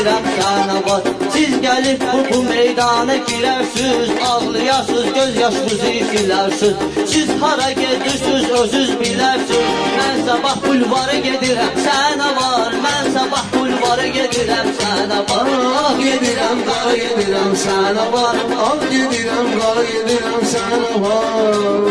gedirəm sənə var. Siz gəlib bu meydana girərsiniz, ağlayasınız, göz yaşınızı silərsiniz. Siz hara gedirsiniz, özünüz bilərsiniz. Mən sabah bulvara gedirəm sənə var, mən sabah bulvara gedirəm sənə var. Ah gedirəm, qara gedirəm sənə var. Ah gedirəm, qara gedirəm sənə var.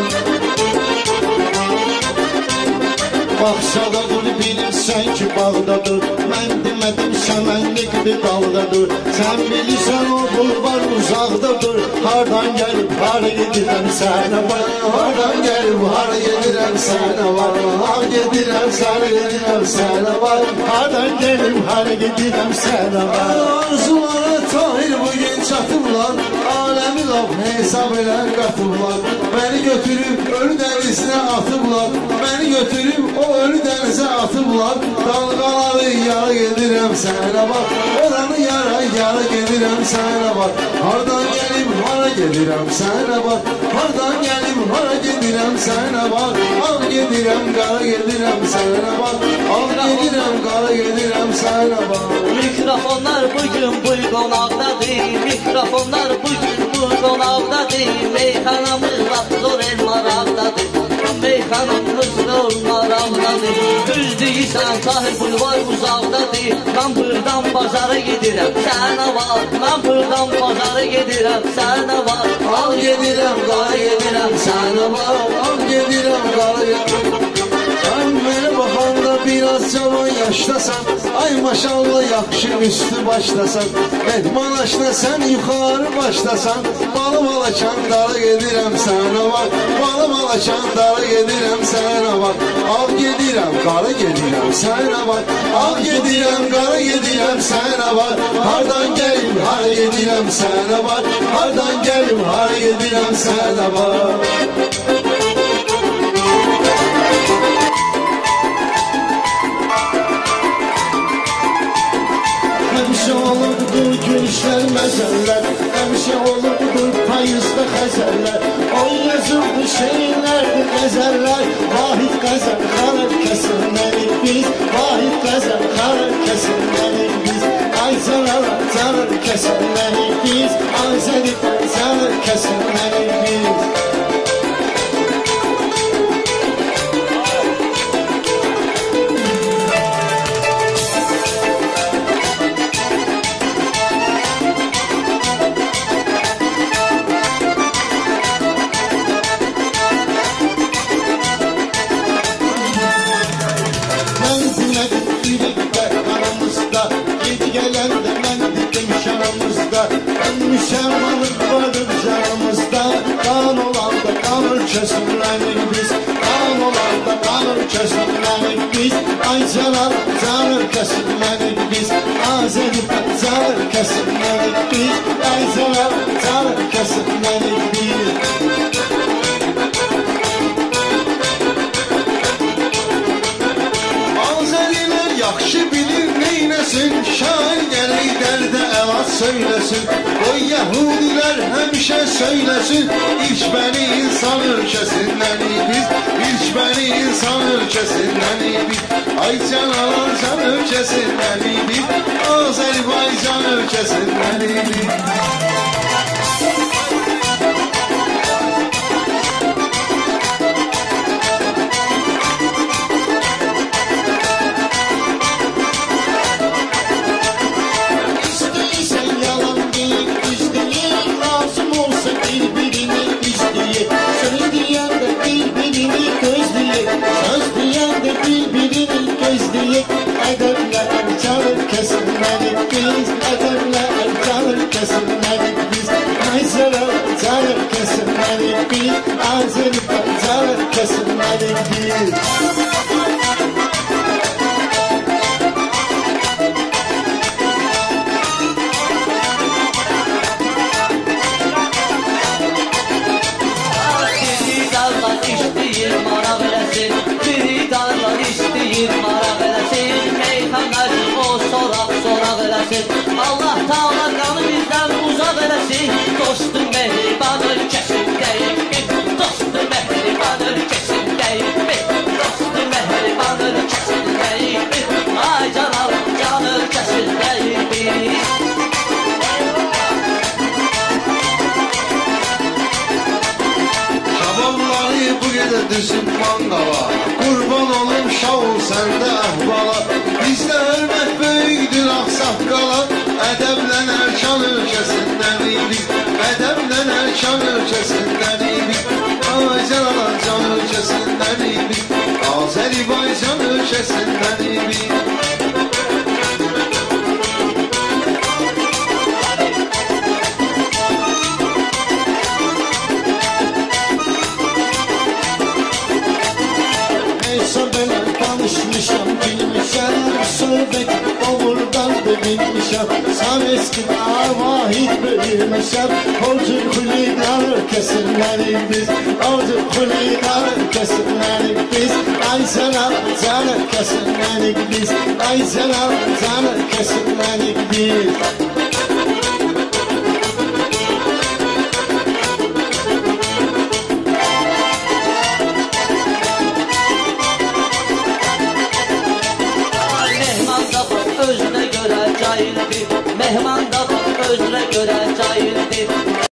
Baxsada dur bilirsən ki bağdadır. Mən demədim səmənlikdir daldadır. Sən bilirsən o bulvar uzaqdadır. Hardan gəlib hara gedirəm sənə var. Hardan gəlib hara gedirəm sənə var. Ah gedirəm sənə gedirəm sənə var. Hardan gəlib hara gedirəm sənə var. Arzulara tahir bugün çatıblar. Aləmi laf hesab elə qatıblar. Məni götürüb ölü dənizinə atıblar. Məni götürüb o ölü dənizə atıblar. Dalğaları yara gedirəm sənə var. Oranı yara yara gedirəm sənə var. Hardan gəlib hara gedirəm sənə var. Hardan gəlib hara gedirəm sənə var. Al gedirəm qara gedirəm sənə var. Al gedirəm qara gedirəm sənə var. Mikrofonlar bugün bu qonaqdadır. Mikrofonlar bugün bu qonaqdadır. Meyxanamız lap zor el maraqdadır. Meyxanamız zor maraqdadır. Düz deyirsən Tahir bulvar uzaqdadır. Mən buradan bazara gedirəm sənə var. Mən buradan bazara gedirəm sənə var. Al gedirəm qara gedirəm sənə var. Al gedirəm qara gedirəm. Sən mənə baxanda biraz cavan yaşdasan. Ay maşallah yaxşı üstü başlasan. Mehman aşna sən yuxarı başlasan. Balım alaçan dara gedirəm sənə var. Balım alaçan dara gedirəm sənə var. Al gedirəm qara gedirəm sənə var. Al gedirəm qara gedirəm sənə var. Hardan gəlib hara gedirəm sənə var. Hardan gəlib hara gedirəm sənə var. Həmişə olubdur gülüşlər, məzəllər. Həmişə olubdur payızda xəzəllər. O yazıldı şeirlərdir, qəzəllər. Vahid qəzəl xarab kəsilmərik biz. Vahid qəzəl xarab kəsilmərik biz. Ay canalar canır kəsilmərik biz. Azərifən canır kəsilmərik biz. Müsəlmanlıq vardır canımızda. Qan olanda qanır kəsilmərik biz. Qan olanda qanır kəsilmərik biz. Ay canal canır kəsilmərik biz. Azərifən canır kəsilmərik biz. Ay canal canır kəsilmərik biz. Azərilər yaxşı bilir neynəsin. Şair gərək dərdə əlac söyləsin. Qoy yəhudilər həmişə söyləsin. İlk bəni insan ölkəsindəni biz. İlk bəni insan ölkəsindəni biz. Ay canalar can ölkəsindəni biz. Azərbaycan ölkəsindəni biz. Ədəblər çalır kəsilmərik biz. Ədəblər çalır kəsilmərik biz. Aysalar çalır kəsilmərik biz. Azərifən çalır kəsilmərik biz. Allah Taala qanı bizdən uzaq eləsin. Dostum mehriban ölkəsindəyik biz. Dostum mehriban ölkəsindəyik biz. Dostum mehriban ölkəsindəyik biz. Ay canal can ölkəsindəyik biz. düzüb mangala. Qurban olum şah ol səndə əhvala. Bizdə hörmət böyükdür ağsaqqala. Ədəblə Ərkan ölkəsindən idik, ədəblə Ərkan ölkəsindən idik, Azərbaycan ölkəsindən idik, Azərbaycan ölkəsindən idik. Danışmışam, bilmişəm, söhbət doğrudan da bilmişəm. Sən eskiden vahid bilmişəm, o cür xuliqan ölkəsindənik biz, o cür xuliqan ölkəsindənik biz. Ay sənə can ölkəsindənik biz, ay sənə can ölkəsindənik biz. Özünə görə cahildir, mehman da özünə görə cahildir.